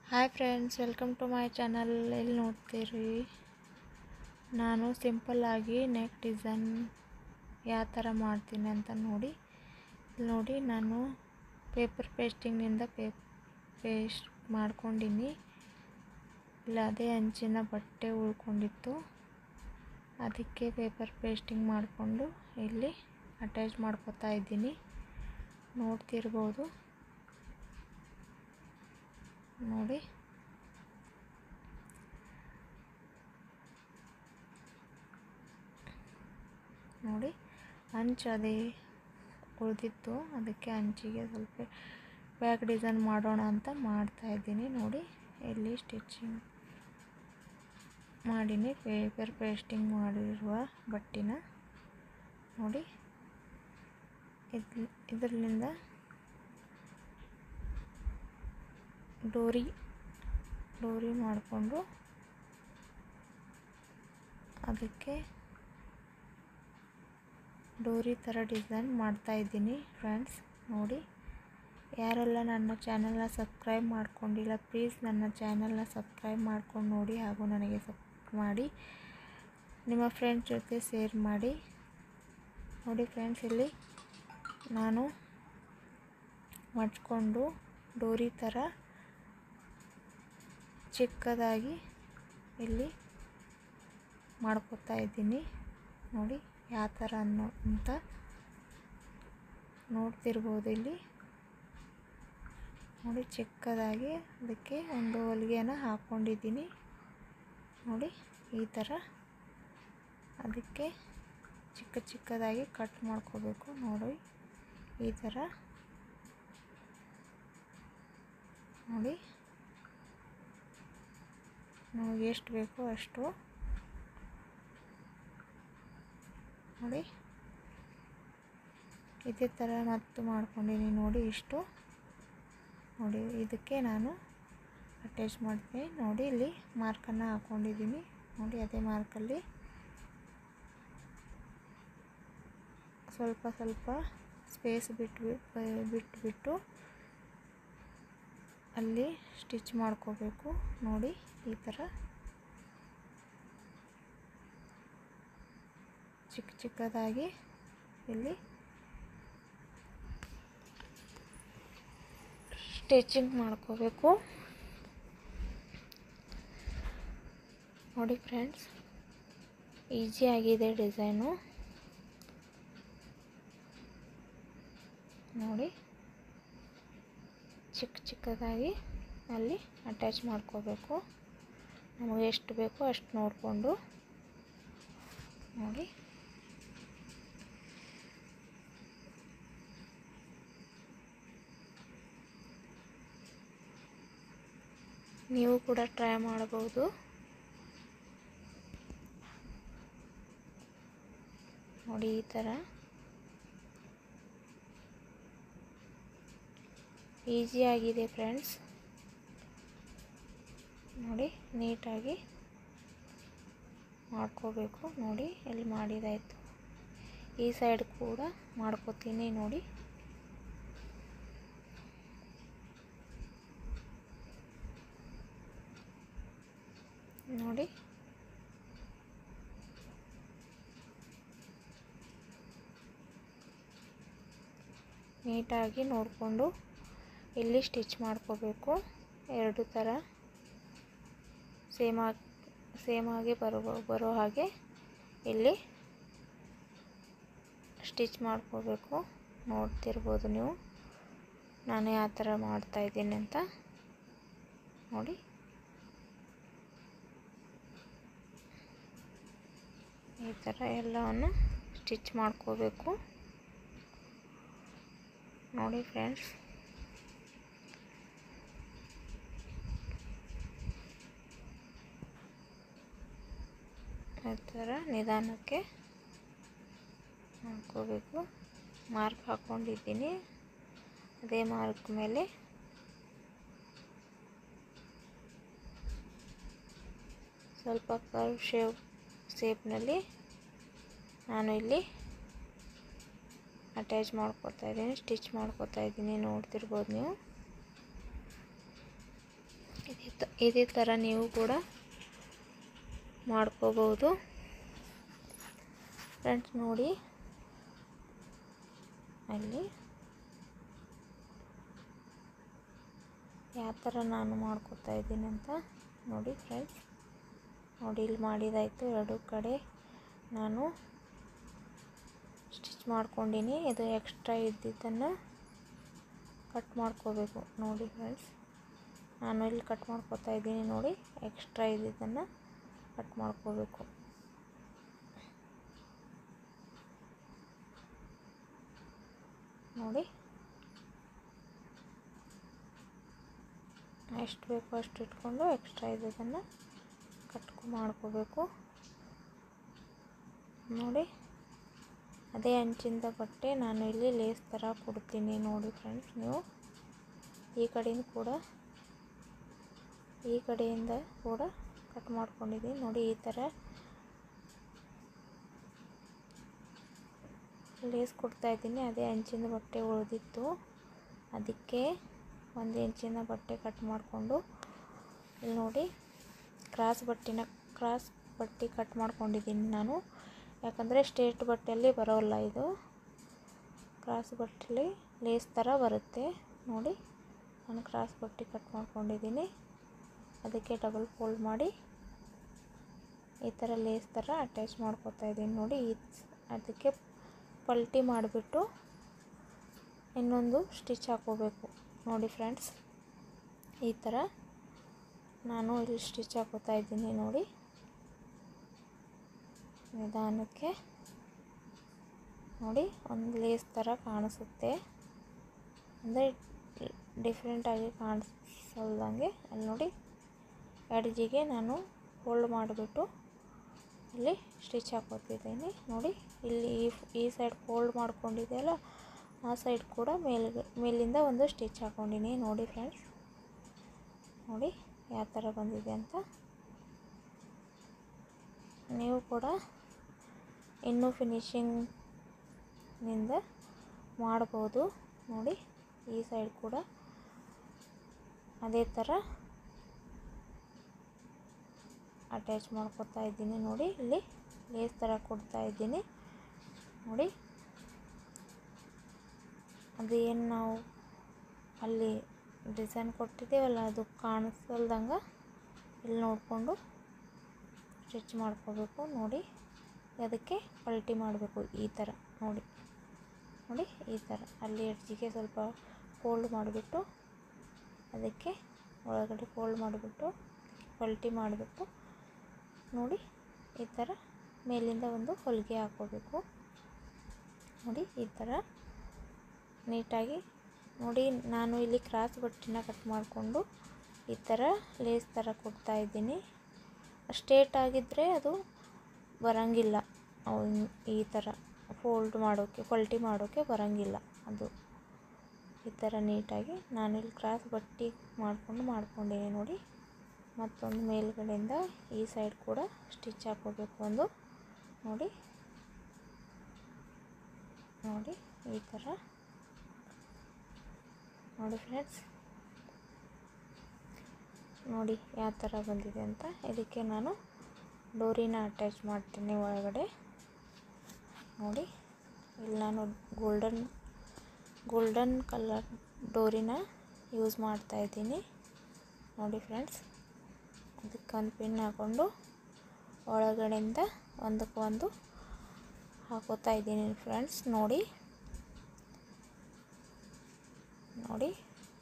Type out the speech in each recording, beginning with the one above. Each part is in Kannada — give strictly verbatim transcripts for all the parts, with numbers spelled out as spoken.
Hi friends, welcome to my channel. ಎಲ್ಲಿ ನೋಡ್ತೀರಿ, ನಾನು ಸಿಂಪಲ್ಲಾಗಿ ನೆಕ್ ಡಿಸೈನ್ ಯಾವ ಥರ ಮಾಡ್ತೀನಿ ಅಂತ ನೋಡಿ. ಇಲ್ಲಿ ನೋಡಿ, ನಾನು ಪೇಪರ್ ಪೇಸ್ಟಿಂಗ್ನಿಂದ ಪೇ ಪೇಸ್ಟ್ ಮಾಡ್ಕೊಂಡಿನಿ. ಇಲ್ಲ ಅದೇ ಅಂಚಿನ ಬಟ್ಟೆ ಉಳ್ಕೊಂಡಿತ್ತು, ಅದಕ್ಕೆ ಪೇಪರ್ ಪೇಸ್ಟಿಂಗ್ ಮಾಡಿಕೊಂಡು ಇಲ್ಲಿ ಅಟ್ಯಾಚ್ ಮಾಡ್ಕೊತಾ ಇದ್ದೀನಿ. ನೋಡ್ತಿರ್ಬೋದು ನೋಡಿ. ನೋಡಿ ಅಂಚು ಅದೇ ಉಳಿದಿತ್ತು, ಅದಕ್ಕೆ ಅಂಚಿಗೆ ಸ್ವಲ್ಪ ಬ್ಯಾಕ್ ಡಿಸೈನ್ ಮಾಡೋಣ ಅಂತ ಮಾಡ್ತಾ ಇದ್ದೀನಿ. ನೋಡಿ, ಇಲ್ಲಿ ಸ್ಟಿಚಿಂಗ್ ಮಾಡೀನಿ ಪೇಪರ್ ಪೇಸ್ಟಿಂಗ್ ಮಾಡಿರುವ ಬಟ್ಟೆನ. ನೋಡಿ, ಇದು ಇದರಿಂದ ಡೋರಿ ಡೋರಿ ಮಾಡಿಕೊಂಡು ಅದಕ್ಕೆ ಡೋರಿ ಥರ ಡಿಸೈನ್ ಮಾಡ್ತಾ ಇದ್ದೀನಿ ಫ್ರೆಂಡ್ಸ್. ನೋಡಿ, ಯಾರೆಲ್ಲ ನನ್ನ ಚಾನಲ್ನ ಸಬ್ಸ್ಕ್ರೈಬ್ ಮಾಡ್ಕೊಂಡಿಲ್ಲ, ಪ್ಲೀಸ್ ನನ್ನ ಚಾನಲ್ನ ಸಬ್ಸ್ಕ್ರೈಬ್ ಮಾಡ್ಕೊಂಡು ನೋಡಿ, ಹಾಗೂ ನನಗೆ ಸಪೋರ್ಟ್ ಮಾಡಿ, ನಿಮ್ಮ ಫ್ರೆಂಡ್ಸ್ ಜೊತೆ ಶೇರ್ ಮಾಡಿ. ನೋಡಿ ಫ್ರೆಂಡ್ಸ್, ಇಲ್ಲಿ ನಾನು ಮಡ್ಚ್ಕೊಂಡು ಡೋರಿ ಥರ ಚಿಕ್ಕದಾಗಿ ಇಲ್ಲಿ ಮಾಡ್ಕೊತಾ ಇದ್ದೀನಿ. ನೋಡಿ ಯಾವ ಥರ ಅನ್ನೋ ಅಂತ ನೋಡ್ತಿರ್ಬೋದು. ಇಲ್ಲಿ ನೋಡಿ, ಚಿಕ್ಕದಾಗಿ ಅದಕ್ಕೆ ಒಂದು ಹೊಲಿಗೆನ ಹಾಕ್ಕೊಂಡಿದ್ದೀನಿ. ನೋಡಿ, ಈ ಥರ ಅದಕ್ಕೆ ಚಿಕ್ಕ ಚಿಕ್ಕದಾಗಿ ಕಟ್ ಮಾಡ್ಕೋಬೇಕು. ನೋಡಿ, ಈ ಥರ ನೋಡಿ, ನಮಗೆ ಎಷ್ಟು ಬೇಕೋ ಅಷ್ಟು. ನೋಡಿ, ಇದೇ ಥರ ಮತ್ತು ಮಾಡ್ಕೊಂಡಿದ್ದೀನಿ. ನೋಡಿ, ಇಷ್ಟು ನೋಡಿ, ಇದಕ್ಕೆ ನಾನು ಅಟ್ಯಾಚ್ ಮಾಡ್ತೀನಿ. ನೋಡಿ, ಇಲ್ಲಿ ಮಾರ್ಕನ್ನು ಹಾಕ್ಕೊಂಡಿದ್ದೀನಿ. ನೋಡಿ, ಅದೇ ಮಾರ್ಕಲ್ಲಿ ಸ್ವಲ್ಪ ಸ್ವಲ್ಪ ಸ್ಪೇಸ್ ಬಿಟ್ಟು ಬಿಟ್ಬಿಟ್ಟು ಅಲ್ಲಿ ಸ್ಟಿಚ್ ಮಾಡ್ಕೋಬೇಕು. ನೋಡಿ, ಈ ಥರ ಚಿಕ್ಕ ಚಿಕ್ಕದಾಗಿ ಇಲ್ಲಿ ಸ್ಟಿಚಿಂಗ್ ಮಾಡ್ಕೋಬೇಕು. ನೋಡಿ ಫ್ರೆಂಡ್ಸ್, ಈಸಿ ಆಗಿದೆ ಡಿಸೈನು. ನೋಡಿ, ಚಿಕ್ಕ ಚಿಕ್ಕದಾಗಿ ಅಲ್ಲಿ ಅಟ್ಯಾಚ್ ಮಾಡ್ಕೋಬೇಕು. ನಮಗೆ ಎಷ್ಟು ಬೇಕೋ ಅಷ್ಟು ನೋಡಿಕೊಂಡು. ನೋಡಿ, ನೀವು ಕೂಡ ಟ್ರೈ ಮಾಡಬಹುದು. ನೋಡಿ, ಈ ಥರ ಈಸಿಯಾಗಿದೆ ಫ್ರೆಂಡ್ಸ್. ನೋಡಿ, ನೀಟಾಗಿ ಮಾಡ್ಕೋಬೇಕು. ನೋಡಿ, ಇಲ್ಲಿ ಮಾಡಿದಾಯಿತು. ಈ ಸೈಡ್ ಕೂಡ ಮಾಡ್ಕೋತೀನಿ. ನೋಡಿ, ನೋಡಿ ನೀಟಾಗಿ ನೋಡಿಕೊಂಡು ಇಲ್ಲಿ ಸ್ಟಿಚ್ ಮಾಡ್ಕೋಬೇಕು. ಎರಡು ಥರ ಸೇಮ್ ಆಗಿ ಸೇಮ್ ಆಗಿ ಬರೋ ಬರೋ ಹಾಗೆ ಇಲ್ಲಿ ಸ್ಟಿಚ್ ಮಾಡ್ಕೋಬೇಕು. ನೋಡ್ತಿರ್ಬೋದು ನೀವು ನಾನು ಯಾವ ಥರ ಮಾಡ್ತಾಯಿದ್ದೀನಿ ಅಂತ. ನೋಡಿ, ಈ ಥರ ಎಲ್ಲವನ್ನು ಸ್ಟಿಚ್ ಮಾಡ್ಕೋಬೇಕು. ನೋಡಿ ಫ್ರೆಂಡ್ಸ್, ಈ ಥರ ನಿಧಾನಕ್ಕೆ ಮಾಡ್ಕೋಬೇಕು. ಮಾರ್ಕ್ ಹಾಕ್ಕೊಂಡಿದ್ದೀನಿ. ಅದೇ ಮಾರ್ಕ್ ಮೇಲೆ ಸ್ವಲ್ಪ ಕರ್ವ್ ಶೇಪ್ ಶೇಪ್ನಲ್ಲಿ ನಾನು ಇಲ್ಲಿ ಅಟ್ಯಾಚ್ ಮಾಡ್ಕೊತಾ ಇದ್ದೀನಿ, ಸ್ಟಿಚ್ ಮಾಡ್ಕೊತಾ ಇದ್ದೀನಿ. ನೋಡ್ತಿರ್ಬೋದು ನೀವು. ಇದೇ ಇದೇ ಥರ ನೀವು ಕೂಡ ಮಾಡ್ಕೋಬಹುದು ಫ್ರೆಂಡ್ಸ್. ನೋಡಿ ಅಲ್ಲಿ ಯಾವ ಥರ ನಾನು ಮಾಡ್ಕೋತಾ ಇದ್ದೀನಿ ಅಂತ ನೋಡಿ ಫ್ರೆಂಡ್ಸ್. ನೋಡಿ ಇಲ್ಲಿ ಮಾಡಿದಾಯಿತು, ಎರಡು ಕಡೆ ನಾನು ಸ್ಟಿಚ್ ಮಾಡ್ಕೊಂಡಿನಿ. ಇದು ಎಕ್ಸ್ಟ್ರಾ ಇದ್ದಿದ್ದನ್ನು ಕಟ್ ಮಾಡ್ಕೋಬೇಕು ನೋಡಿ ಫ್ರೆಂಡ್ಸ್. ನಾನು ಇಲ್ಲಿ ಕಟ್ ಮಾಡ್ಕೋತಾ ಇದ್ದೀನಿ ನೋಡಿ, ಎಕ್ಸ್ಟ್ರಾ ಇದ್ದಿದ್ದನ್ನು ಕಟ್ ಮಾಡ್ಕೋಬೇಕು. ನೋಡಿ ಎಷ್ಟು ಬೇಕೋ ಅಷ್ಟು ಇಟ್ಕೊಂಡು ಎಕ್ಸ್ಟ್ರಾ ಇದ್ದದನ್ನು ಕಟ್ ಮಾಡ್ಕೋಬೇಕು ನೋಡಿ. ಅದೇ ಅಂಚಿಂದ ಬಟ್ಟೆ ನಾನು ಇಲ್ಲಿ ಲೇಸ್ ಥರ ಕೊಡ್ತೀನಿ ನೋಡಿ ಫ್ರೆಂಡ್ಸ್. ನೀವು ಈ ಕಡೆಯಿಂದ ಕೂಡ ಈ ಕಡೆಯಿಂದ ಕೂಡ ಕಟ್ ಮಾಡ್ಕೊಂಡಿದ್ದೀನಿ ನೋಡಿ. ಈ ಥರ ಲೇಸ್ ಕೊಡ್ತಾ ಇದ್ದೀನಿ. ಅದೇ ಅಂಚಿನ ಬಟ್ಟೆ ಉಳಿದಿತ್ತು, ಅದಕ್ಕೆ ಒಂದು ಇಂಚಿನ ಬಟ್ಟೆ ಕಟ್ ಮಾಡಿಕೊಂಡು ಇಲ್ಲಿ ನೋಡಿ ಕ್ರಾಸ್ ಬಟ್ಟೆನ ಕ್ರಾಸ್ ಬಟ್ಟೆ ಕಟ್ ಮಾಡ್ಕೊಂಡಿದ್ದೀನಿ ನಾನು. ಯಾಕಂದರೆ ಸ್ಟ್ರೇಟ್ ಬಟ್ಟೆಯಲ್ಲಿ ಬರೋಲ್ಲ, ಇದು ಕ್ರಾಸ್ ಬಟ್ಟೆಯಲ್ಲಿ ಲೇಸ್ ಥರ ಬರುತ್ತೆ ನೋಡಿ. ನಾನು ಕ್ರಾಸ್ ಬಟ್ಟೆ ಕಟ್ ಮಾಡ್ಕೊಂಡಿದ್ದೀನಿ, ಅದಕ್ಕೆ ಡಬಲ್ ಫೋಲ್ಡ್ ಮಾಡಿ ಈ ಥರ ಲೇಸ್ ಥರ ಅಟ್ಯಾಚ್ ಮಾಡ್ಕೊತಾ ಇದ್ದೀನಿ ನೋಡಿ. ಈ ಅದಕ್ಕೆ ಪಲ್ಟಿ ಮಾಡಿಬಿಟ್ಟು ಇನ್ನೊಂದು ಸ್ಟಿಚ್ ಹಾಕೋಬೇಕು ನೋಡಿ ಫ್ರೆಂಡ್ಸ್. ಈ ಥರ ನಾನು ಇಲ್ಲಿ ಸ್ಟಿಚ್ ಹಾಕೋತಾ ಇದ್ದೀನಿ ನೋಡಿ. ನಿಧಾನಕ್ಕೆ ನೋಡಿ, ಒಂದು ಲೇಸ್ ಥರ ಕಾಣಿಸುತ್ತೆ, ಅಂದರೆ ಡಿಫ್ರೆಂಟಾಗಿ ಕಾಣಿಸಲ್ದಂಗೆ. ಅಲ್ಲಿ ನೋಡಿ ಎಡ್ಜಿಗೆ ನಾನು ಫೋಲ್ಡ್ ಮಾಡಿಬಿಟ್ಟು ಇಲ್ಲಿ ಸ್ಟಿಚ್ ಹಾಕೋತಿದ್ದೀನಿ ನೋಡಿ. ಇಲ್ಲಿ ಈ ಈ ಸೈಡ್ ಫೋಲ್ಡ್ ಮಾಡ್ಕೊಂಡಿದೆಯಲ್ಲ, ಆ ಸೈಡ್ ಕೂಡ ಮೇಲ್ ಮೇಲಿಂದ ಒಂದು ಸ್ಟಿಚ್ ಹಾಕ್ಕೊಂಡಿನಿ ನೋಡಿ ಫ್ರೆಂಡ್ಸ್. ನೋಡಿ ಯಾವ ಥರ ಬಂದಿದೆ ಅಂತ. ನೀವು ಕೂಡ ಇನ್ನೂ ಫಿನಿಶಿಂಗ್ನಿಂದ ಮಾಡ್ಬೋದು ನೋಡಿ. ಈ ಸೈಡ್ ಕೂಡ ಅದೇ ಥರ ಅಟ್ಯಾಚ್ ಮಾಡ್ಕೊತಾ ಇದ್ದೀನಿ ನೋಡಿ. ಇಲ್ಲಿ ಲೇಸ್ ಥರ ಕೊಡ್ತಾ ಇದ್ದೀನಿ ನೋಡಿ. ಅದು ಏನು ನಾವು ಅಲ್ಲಿ ಡಿಸೈನ್ ಕೊಟ್ಟಿದ್ದೇವಲ್ಲ, ಅದು ಕಾಣಿಸಲ್ದಂಗೆ ಇಲ್ಲಿ ನೋಡಿಕೊಂಡು ಸ್ಟಿಚ್ ಮಾಡ್ಕೋಬೇಕು ನೋಡಿ. ಅದಕ್ಕೆ ಪಲ್ಟಿ ಮಾಡಬೇಕು ಈ ಥರ ನೋಡಿ. ನೋಡಿ ಈ ಥರ ಅಲ್ಲಿ ಎಡ್ಜಿಗೆ ಸ್ವಲ್ಪ ಫೋಲ್ಡ್ ಮಾಡಿಬಿಟ್ಟು ಅದಕ್ಕೆ ಒಳಗಡೆ ಫೋಲ್ಡ್ ಮಾಡಿಬಿಟ್ಟು ಪಲ್ಟಿ ಮಾಡಿಬಿಟ್ಟು ನೋಡಿ ಈ ಥರ ಮೇಲಿಂದ ಒಂದು ಹೊಲಿಗೆ ಹಾಕೋಬೇಕು ನೋಡಿ. ಈ ಥರ ನೀಟಾಗಿ ನೋಡಿ. ನಾನು ಇಲ್ಲಿ ಕ್ರಾಸ್ ಬಟ್ಟೆನ ಕಟ್ ಮಾಡಿಕೊಂಡು ಈ ಥರ ಲೇಸ್ ಥರ ಕೊಡ್ತಾ ಇದ್ದೀನಿ. ಸ್ಟ್ರೇಟ್ ಆಗಿದ್ದರೆ ಅದು ಬರೋಂಗಿಲ್ಲ, ಈ ಥರ ಫೋಲ್ಡ್ ಮಾಡೋಕ್ಕೆ ಪಲ್ಟಿ ಮಾಡೋಕ್ಕೆ ಬರೋಂಗಿಲ್ಲ ಅದು. ಈ ಥರ ನೀಟಾಗಿ ನಾನಿಲ್ಲಿ ಕ್ರಾಸ್ ಬಟ್ಟೆ ಮಾಡಿಕೊಂಡು ಮಾಡ್ಕೊಂಡಿದ್ದೀನಿ ನೋಡಿ. ಮತ್ತೊಂದು ಮೇಲ್ಗಡೆಯಿಂದ ಈ ಸೈಡ್ ಕೂಡ ಸ್ಟಿಚ್ ಹಾಕೋಬೇಕು ಒಂದು ನೋಡಿ. ನೋಡಿ ಈ ಥರ ನೋಡಿ ಫ್ರೆಂಡ್ಸ್. ನೋಡಿ ಯಾವ ಥರ ಬಂದಿದೆ ಅಂತ. ಇದಕ್ಕೆ ನಾನು ಡೋರಿನ ಅಟ್ಯಾಚ್ ಮಾಡ್ತೀನಿ ಒಳಗಡೆ ನೋಡಿ. ಇಲ್ಲಿ ನಾನು ಗೋಲ್ಡನ್ ಗೋಲ್ಡನ್ ಕಲರ್ ಡೋರಿನ ಯೂಸ್ ಮಾಡ್ತಾ ಇದ್ದೀನಿ ನೋಡಿ ಫ್ರೆಂಡ್ಸ್. ಅದಕ್ಕೊಂದು ಪಿನ್ ಹಾಕ್ಕೊಂಡು ಒಳಗಡೆಯಿಂದ ಒಂದಕ್ಕೊಂದು ಹಾಕೋತಾ ಇದ್ದೀನಿ ಫ್ರೆಂಡ್ಸ್ ನೋಡಿ. ನೋಡಿ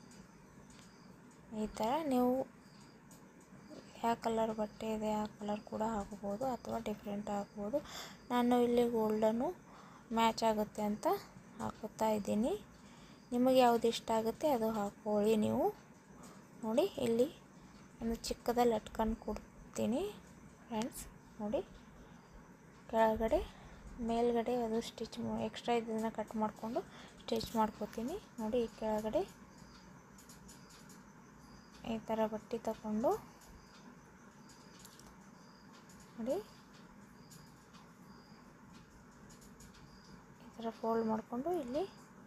ಈ ಥರ ನೀವು ಯಾವ ಕಲರ್ ಬಟ್ಟೆ ಇದೆ ಆ ಕಲರ್ ಕೂಡ ಹಾಕ್ಬೋದು, ಅಥವಾ ಡಿಫ್ರೆಂಟ್ ಹಾಕ್ಬೋದು. ನಾನು ಇಲ್ಲಿ ಗೋಲ್ಡನ್ನು ಮ್ಯಾಚ್ ಆಗುತ್ತೆ ಅಂತ ಹಾಕೋತಾ ಇದ್ದೀನಿ. ನಿಮಗೆ ಯಾವುದು ಇಷ್ಟ ಆಗುತ್ತೆ ಅದು ಹಾಕ್ಕೊಳ್ಳಿ ನೀವು ನೋಡಿ. ಇಲ್ಲಿ ಒಂದು ಚಿಕ್ಕದ ಲಟ್ಕನ್ ಕೊಡ್ತೀನಿ ಫ್ರೆಂಡ್ಸ್ ನೋಡಿ. ಕೆಳಗಡೆ ಮೇಲ್ಗಡೆ ಅದು ಸ್ಟಿಚ್ ಎಕ್ಸ್ಟ್ರಾ ಇದನ್ನು ಕಟ್ ಮಾಡಿಕೊಂಡು ಸ್ಟಿಚ್ ಮಾಡ್ಕೋತೀನಿ ನೋಡಿ. ಈ ಕೆಳಗಡೆ ಈ ಥರ ಬಟ್ಟೆ ತಗೊಂಡು ನೋಡಿ ಈ ಥರ ಫೋಲ್ಡ್ ಮಾಡಿಕೊಂಡು ಇಲ್ಲಿ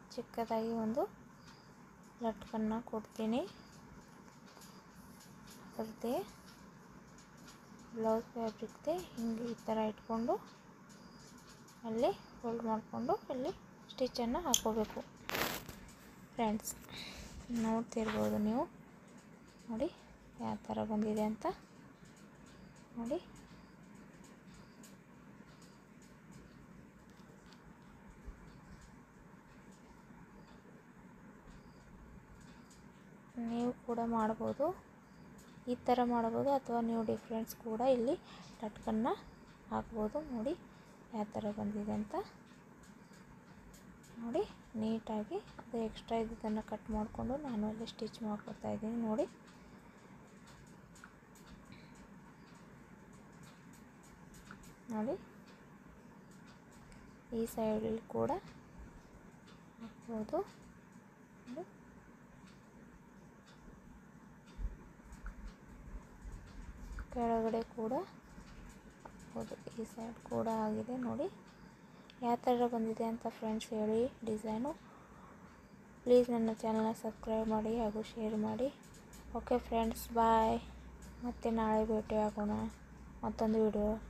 ಚಿಕ್ಕದಾಗಿ ಒಂದು ಲಟ್ಕನ್ನ ಕೊಡ್ತೀನಿ. ಅದರದ್ದೇ ಬ್ಲೌಸ್ ಫ್ಯಾಬ್ರಿಕ್ದೇ ಹಿಂಗೆ ಈ ಥರ ಇಟ್ಕೊಂಡು ಅಲ್ಲಿ ಫೋಲ್ಡ್ ಮಾಡಿಕೊಂಡು ಇಲ್ಲಿ ಸ್ಟಿಚ್ಚನ್ನು ಹಾಕೋಬೇಕು ಫ್ರೆಂಡ್ಸ್. ನೋಡ್ತಿರ್ಬೋದು ನೀವು, ನೋಡಿ ಯಾವ ಥರ ಬಂದಿದೆ ಅಂತ ನೋಡಿ. ನೀವು ಕೂಡ ಮಾಡ್ಬೋದು, ಈ ಥರ ಮಾಡ್ಬೋದು, ಅಥವಾ ನೀವು ಡಿಫ್ರೆನ್ಸ್ ಕೂಡ ಇಲ್ಲಿ ಲಟ್ಕನ್ನ ಹಾಕ್ಬೋದು. ನೋಡಿ ಯಾವ ಥರ ಬಂದಿದೆ ಅಂತ ನೋಡಿ. ನೀಟಾಗಿ ಅದು ಎಕ್ಸ್ಟ್ರಾ ಇದ್ದದನ್ನು ಕಟ್ ಮಾಡಿಕೊಂಡು ನಾನು ಅಲ್ಲಿ ಸ್ಟಿಚ್ ಮಾಡ್ಕೊತಾ ಇದ್ದೀನಿ. ನೋಡಿ ನೋಡಿ ಈ ಸೈಡಲ್ಲಿ ಕೂಡ ಹಾಕ್ಬೋದು. ನೋಡಿ ಕೆಳಗಡೆ ಕೂಡ ಹಾಕ್ಬೋದು, ಈ ಸೈಡ್ ಕೂಡ ಆಗಿದೆ. ನೋಡಿ ಯಾವ ಥರ ಬಂದಿದೆ ಅಂತ ಫ್ರೆಂಡ್ಸ್ ಹೇಳಿ ಡಿಸೈನು. ಪ್ಲೀಸ್ ನನ್ನ ಚಾನಲ್ನ ಸಬ್ಸ್ಕ್ರೈಬ್ ಮಾಡಿ ಹಾಗೂ ಶೇರ್ ಮಾಡಿ. Okay friends, bye. ಮತ್ತೆ ನಾಳೆ ಭೇಟಿ ಆಗೋಣ ಮತ್ತೊಂದು ವಿಡಿಯೋ